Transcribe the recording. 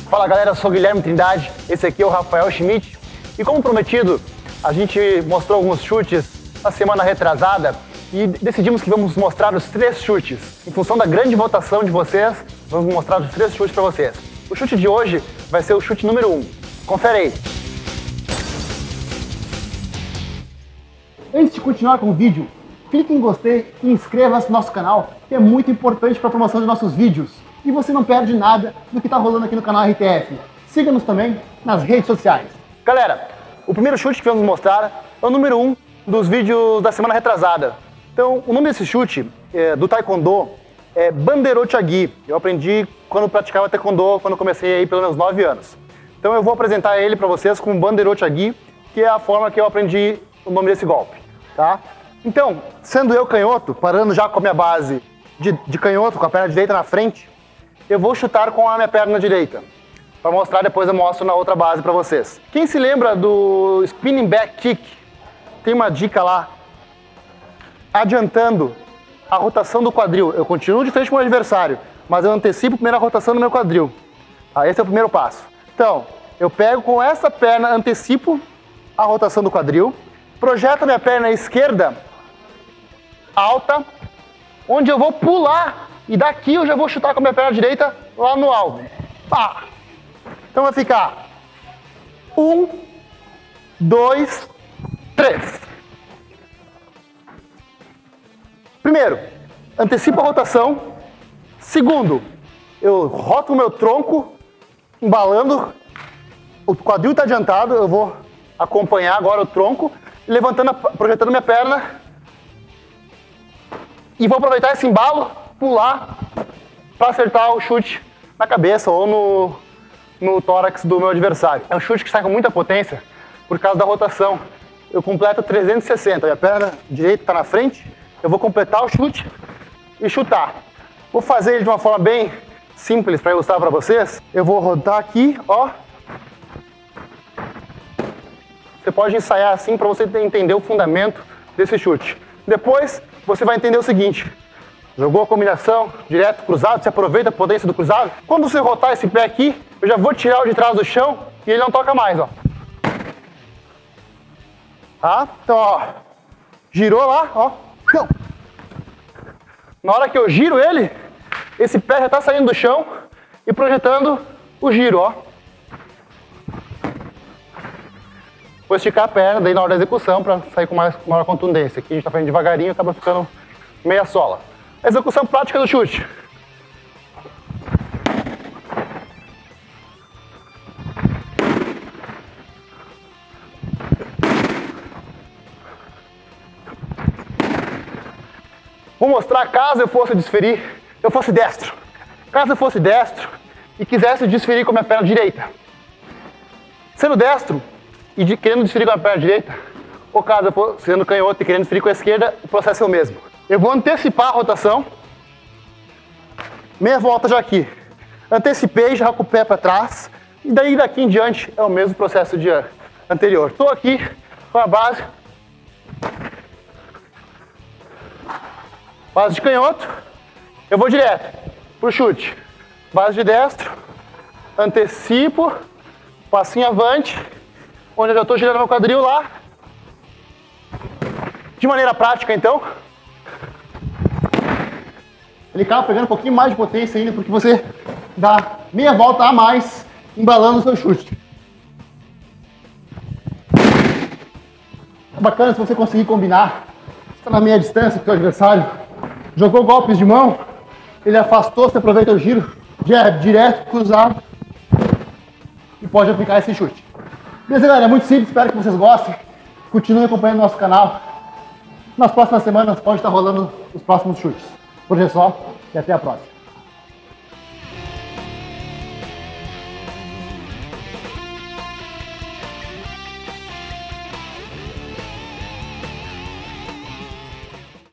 Fala galera, eu sou o Guilherme Trindade, esse aqui é o Rafael Schmidt. E como prometido, a gente mostrou alguns chutes na semana retrasada e decidimos que vamos mostrar os 3 chutes. Em função da grande votação de vocês, vamos mostrar os 3 chutes para vocês. O chute de hoje vai ser o chute número 1. Confere aí. Antes de continuar com o vídeo, clique em gostei e inscreva-se no nosso canal, que é muito importante para a promoção dos nossos vídeos. E você não perde nada do que está rolando aqui no canal RTF. Siga-nos também nas redes sociais. Galera, o primeiro chute que vamos mostrar é o número 1 dos vídeos da semana retrasada. Então, o nome desse chute do Taekwondo é Banderochagi. Eu aprendi quando praticava Taekwondo, quando comecei aí pelos meus 9 anos. Então eu vou apresentar ele para vocês como Banderochagi, que é a forma que eu aprendi o nome desse golpe, tá? Então, sendo eu canhoto, parando já com a minha base de canhoto, com a perna direita na frente, eu vou chutar com a minha perna direita. Para mostrar, depois eu mostro na outra base para vocês. Quem se lembra do Spinning Back Kick? Tem uma dica lá, adiantando a rotação do quadril. Eu continuo de frente com o adversário, mas eu antecipo a primeira rotação do meu quadril. Esse é o primeiro passo. Então, eu pego com essa perna, antecipo a rotação do quadril, projeto a minha perna esquerda alta, onde eu vou pular e daqui eu já vou chutar com a minha perna direita lá no alvo. Pá! Então vai ficar 1, 2, 3. Primeiro, antecipo a rotação. Segundo, eu roto o meu tronco, embalando, o quadril está adiantado, eu vou acompanhar agora o tronco, levantando, projetando minha perna e vou aproveitar esse embalo, pular para acertar o chute na cabeça ou no tórax do meu adversário. É um chute que sai com muita potência por causa da rotação. Eu completo 360, minha perna direita está na frente, eu vou completar o chute e chutar. Vou fazer ele de uma forma bem simples para ilustrar para vocês. Eu vou rodar aqui, ó. Você pode ensaiar assim para você entender o fundamento desse chute. Depois você vai entender o seguinte: jogou a combinação direto, cruzado, você aproveita a potência do cruzado. Quando você rotar esse pé aqui, eu já vou tirar o de trás do chão e ele não toca mais, ó. Tá? Então, ó, girou lá, ó. Na hora que eu giro ele, esse pé já está saindo do chão e projetando o giro, ó. Vou esticar a perna daí na hora da execução para sair com maior contundência. Aqui a gente está fazendo devagarinho, acaba ficando meia sola. Execução prática do chute. Vou mostrar caso eu fosse desferir, eu fosse destro. Caso eu fosse destro e quisesse desferir com a minha perna direita. Sendo destro e querendo desferir com a perna direita, ou caso eu for sendo canhoto e querendo desferir com a esquerda, o processo é o mesmo. Eu vou antecipar a rotação, meia volta já aqui. Antecipei, já com o pé para trás, e daí daqui em diante é o mesmo processo de anterior. Estou aqui com a base de canhoto, eu vou direto pro chute. Base de destro, antecipo, passinho avante, onde eu já estou girando meu quadril lá. De maneira prática, então, ele acaba pegando um pouquinho mais de potência ainda, porque você dá meia volta a mais, embalando o seu chute. É bacana se você conseguir combinar. Está na meia distância que o adversário jogou golpes de mão, ele afastou, você aproveita o giro, direto, cruzado, e pode aplicar esse chute. Beleza, galera? É muito simples, espero que vocês gostem. Continuem acompanhando o nosso canal. Nas próximas semanas pode estar rolando os próximos chutes. Por hoje é só e até a próxima.